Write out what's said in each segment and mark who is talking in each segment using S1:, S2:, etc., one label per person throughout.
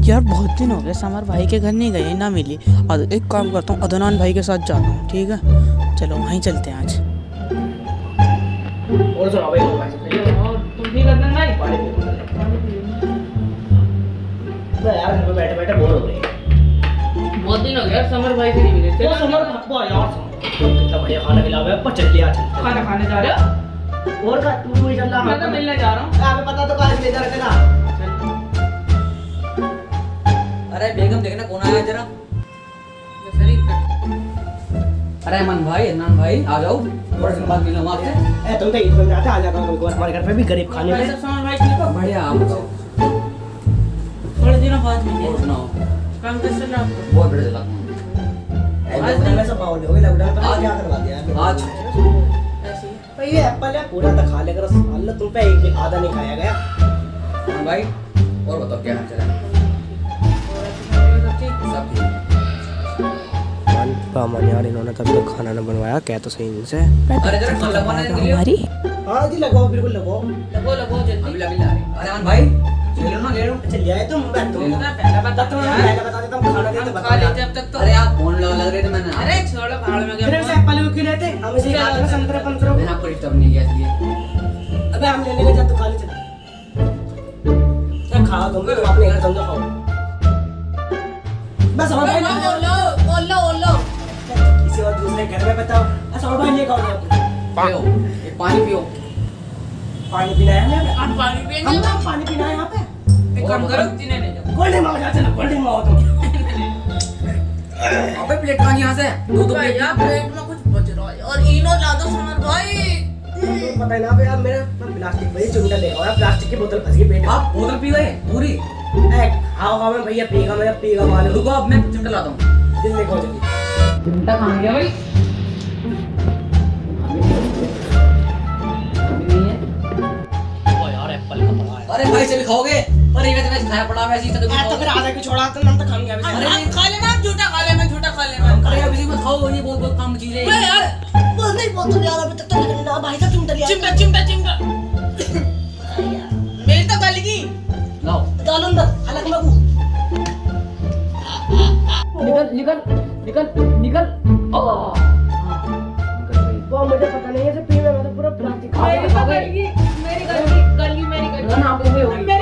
S1: यार बहुत दिन हो गए समर भाई के घर नहीं गए, ना मिली। एक काम करता हूँ, अदनान भाई के साथ जाता हूँ। ठीक है, चलो वहीं चलते हैं आज।
S2: और सुनाओ भाई,
S1: तुम भी करना भाई।
S2: यार घर पे बैठे बैठे बोर हो रही है।
S1: बहुत दिन हो गया समर भाई से नहीं मिले।
S2: चलो समर खप्पा यार, कितना बढ़िया खाना खिलाया है। चल लिया,
S1: खाना खाने जा रहे हो?
S2: और का तू ही चल रहा।
S1: मैं तो मिलने जा रहा हूँ।
S2: हमें पता तो कहाँ ले जा रहे थे ना।
S3: अरे बेगम देखना कौन आया जरा। अरे अमन भाई, अदनान भाई आ जाओ, थोड़े दिन बाद मिलूंगा आपसे।
S2: तुम तो ईद में जाते आ जाता हूँ हमारे घर पे भी गरीब खाने में।
S1: समर भाई ठीक हो?
S3: बढ़िया, आप बताओ।
S1: थोड़े दिनों बाद मिले।
S3: और सुनाओ।
S1: काम कैसे चल रहा है?
S3: बहुत बढ़िया चला।
S2: आज दिन में सब बाउल हो गए, लॉकडाउन पर क्या करवा दिया
S3: आज
S1: ऐसे ही।
S2: भाई ये एप्पल है पूरा तो खा लेकर अल्लाह तुम पे एक आधा नहीं खाया गया।
S3: अमन भाई और बताओ क्या हाल चाल है? सब ठीक है।
S2: मन यार इन्होंने तब तक खाना न बनवाया, क्या तो सही इनसे।
S3: अरे जरा कल लगवाने के लिए
S1: हमारी
S2: हाँ जी लगाओ, बिल्कुल लगाओ।
S1: लगो जल्दी।
S3: अभी लगी ला रही। अरे अमन भाई ले लो ना, ले लो।
S2: अच्छा ले आए तुम? मैं तुम
S1: पहले बता
S2: तुम पहले बता देता हूँ, खाना दे तो बता।
S1: खा लेते अब तक तो।
S3: अरे आप फोन लग रहे थे मैंने।
S1: अरे छोड़ो, भाड़ में गया।
S2: फिर से एप्पल क्यों लेते? हम इसे खाते हैं संतरा पंतरा।
S3: मैंने आपको डिस्टर्ब नहीं किया इसलिए।
S2: अबे हम लेने के जा, तू खा ले चल। क्या खाओ तुम अपने घर समझो खाओ। बस और भाई
S1: ओलो
S2: किसी और दूसरे घर में बताओ। अच्छा और भाई ये खाओ तुम।
S3: पियो, ये पानी पियो।
S2: पानी पीना है हमें?
S1: आप पानी पिएंगे?
S2: हम पानी पीना है यहाँ पे।
S1: एक काम करो, जीने ले जाओ।
S2: कोल्ड ड्रिंक मांगो, चलो कोल्ड ड्रिंक मांगो तुम।
S3: अबे प्लेट कहाँ यहाँ से? दो प्लेट।
S1: यार पेट में कुछ बच रहा है और इनो ला दो समर भाई।
S2: तुम पता है ना यार, मेरा प्लास्टिक भाई चुंगटा देखा हुआ है, प्लास्टिक की बोतल फंस गई पेट में।
S3: आप बोतल पी गए पूरी?
S2: हाँ हाँ मैं भैया पीगा, मैं पीगा मालूम।
S3: रुको अब मैं चिमटा लाता हूँ।
S2: दिल देखो जल्दी।
S3: चिमटा कहाँ गया भाई?
S2: यार एप्पल का बड़ा है।
S3: अरे भाई से भी खाओगे? अरे ये वैसे खाया पड़ा वैसे ही तो
S2: तो फिर आधा की छोड़ा तो हम तो खाएंगे अभी।
S1: अरे खा लेना, झूठा खा लेना, झूठा खा लेना।
S3: अरे अभी मत खाओ, ये बहुत बहुत काम चीज है।
S1: यार
S2: बोल नहीं बोतल यार, अभी तक तो निकल ना भाई साहब, चिमटा लिया।
S1: चिमटा मेरी तो गलगी।
S3: लाओ
S2: डालो अंदर, अलग लगू।
S3: निकल।
S2: वो मुझे पता नहीं है से पीने में तो पूरा प्लास्टिक खा
S1: मेरी तो गलगी।
S3: ना आप भी हो।
S2: अरे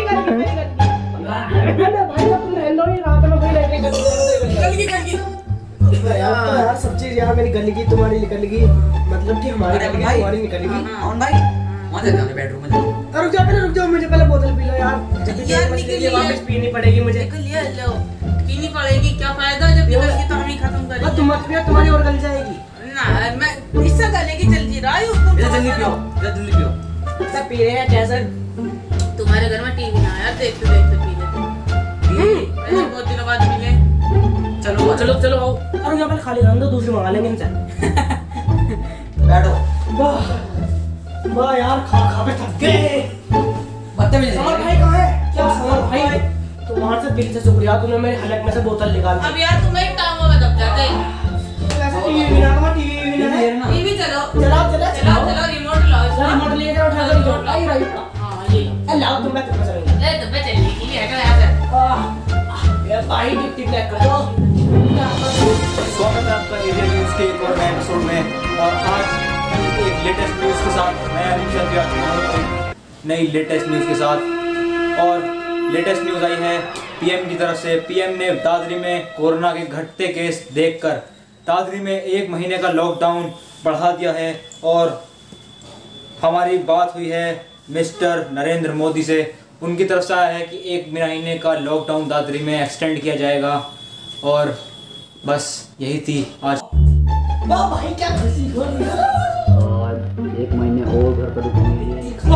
S2: भाई साहब तुम हैंडल ही रात में भाई रहने
S1: गलगी।
S2: यार सब चीज यार मेरी गंदगी तुम्हारी निकलगी, मतलब कि हमारी
S3: अरे
S2: गंदगी
S3: भाई।
S2: तुम्हारी निकलगी।
S3: कौन भाई? वहाँ से जाने बेडरूम में।
S2: रुक जाओ मुझे पहले बोतल पी लो यार। जब भी
S1: यार,
S2: मछली
S1: निकल
S2: वापस पीनी पड़ेगी मुझे।
S1: लिया लो, पीनी पड़ेगी। क्या फायदा जब निकल की तो हम ही खत्म करेंगे।
S2: तुम मत पियो, तुम्हारी और गल जाएगी।
S1: ना मैं इससे गलेगी जल्दी रायू।
S3: जल्दी पियो।
S2: सब पी रहे हैं जैसे।
S1: तुम्हारे घर में टीवी ना यार, देखते पी लेते। ऐसे बहुत दिनों बाद मिले।
S3: चलो
S2: चलो आओ। अरे यहाँ पर खाली रहने दो, दूसरी मंगा लेंगे इनसे।
S3: बैठो।
S2: वाह यार खा पे थक गए।
S3: बदतमीज है।
S2: समर भाई कहाँ है? क्या समर भाई? तुम्हारे से दिल से शुक्रिया, तूने मेरे हलक में से बोतल निकाल दी।
S1: अब यार तुम्हें टांगों में दब जाते हैं।
S2: टीवी भी ना है।
S1: टीवी चलो
S2: चलाओ
S1: रिमोट लाओ।
S2: रिमोट ले जाओ, उठा कर जाओ। आई रही।
S1: हाँ ये
S2: लाओ तुम, मैं तुम्हें चलाऊंगा।
S1: ले डब्बे चलेगी है क्या यार?
S2: ये भाई टिक ब्लैक कर दो।
S4: स्वागत है आपका एरिया न्यूज़ के एक और नए एपिसोड में। और आज एक लेटेस्ट न्यूज़ के साथ मैं अनिशा जी नई लेटेस्ट न्यूज़ के साथ। और लेटेस्ट न्यूज़ आई है पीएम की तरफ से। पीएम ने दादरी में कोरोना के घटते केस देखकर दादरी में 1 महीने का लॉकडाउन बढ़ा दिया है। और हमारी बात हुई है मिस्टर नरेंद्र मोदी से, उनकी तरफ से आया है कि 1 महीने का लॉकडाउन दादरी में एक्सटेंड किया जाएगा। और बस यही थी आज।
S2: वाह भाई क्या खुशी हो रही है।
S3: और 1 महीने और घर पर रुकेंगे।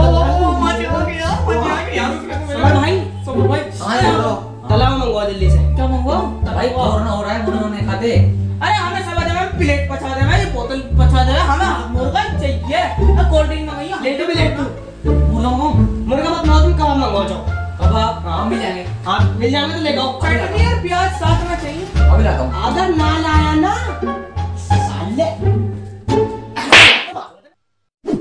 S2: समर भाई
S3: हाँ यारो।
S2: तलाव मंगवा जल्दी से।
S1: क्या मंगवाओ?
S3: भाई कोरोना हो रहा है, मुर्गा नहीं खाते।
S1: अरे हमें सब में प्लेट पछा दे, ये बोतल पछा दे, हमें मुर्गा चाहिए। कोल्ड ड्रिंक मंगाइए।
S2: लेट भी लेट तू।
S3: मुर्गा
S2: मुर्गा मत मंगाओ, तुम कबाब मंगवाओ जाओ।
S3: कबाब हाँ मिल जाएंगे।
S2: हाँ मिल जाएंगे तो ले जाओ।
S1: चटनी और प्याज साथ में चाहिए।
S3: अभी लाता हूँ।
S2: अगर ना लाया ना साले।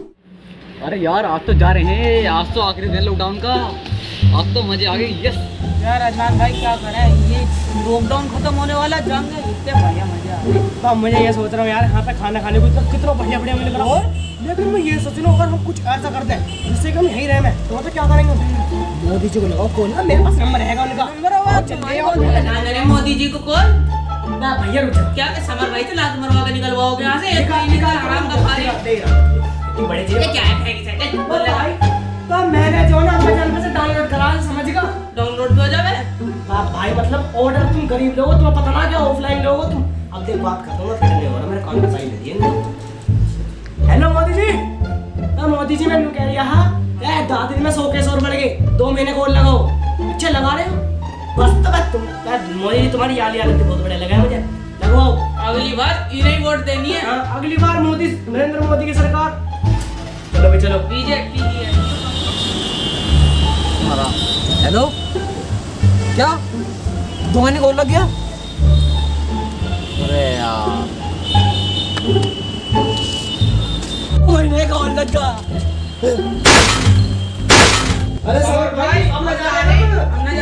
S3: अरे यार आज तो जा रहे हैं, आज तो आखिरी दिन लॉकडाउन का, आज तो मजे आ गए। यस
S1: यार अदनान भाई क्या करें, ये लॉकडाउन खत्म होने वाला, जंग है, इतने बढ़िया मजे आ रहे हैं।
S2: तो अब मुझे ये सोच रहा हूँ यार, यहाँ पे खाना खाने को कितना बढ़िया बढ़िया मिल रहा है। लेकिन मैं ये सोच रहा हूँ, अगर हम कुछ ऐसा करते हैं जिससे कि हम यहीं रहे में, तो क्या करेंगे? मोदी जी को लगाओ कॉल, मेरे पास नंबर रहेगा उनका।
S1: मोदी जी को कॉल
S2: ना भैया रुक जा।
S1: क्या समर भाई से लात मरवा के निकलवाओगे यहाँ से? एक महीने का आराम का खा रहे
S2: इतनी बड़ी चीज
S1: क्या है
S2: भाई, तो मैंने जो ना अपने चैनल से डाउनलोड करा, समझ गया?
S1: डाउनलोड भी हो जावे।
S2: भाई मतलब ऑर्डर, तुम गरीब लोग हो, तुम्हें पता ना क्या ऑफलाइन लोग हो तुम। अब देख बात करता हूँ, फिर नहीं हो रहा, मेरे कान में साइन दे दिए। हेलो मोदी जी, मोदी जी मैं कह रहा है 10 दिन में 100 केस और बढ़ गए, 2 महीने कॉल लगाओ। अच्छा लगा रहे हो? बस तो बस तुम मोदी जी, तुम्हारी याद बहुत बढ़िया लगा है मुझे, लगवाओ।
S1: अगली बार इन्हें वोट देनी है।
S2: हाँ, अगली बार मोदी, नरेंद्र मोदी की सरकार। चलो भाई चलो।
S1: बीजेपी
S3: हेलो, क्या 2 महीने कॉल लग गया? अरे यार, 2 महीने कॉल लग गया।
S2: अरे सर भाई, अब मजा आ रहा है।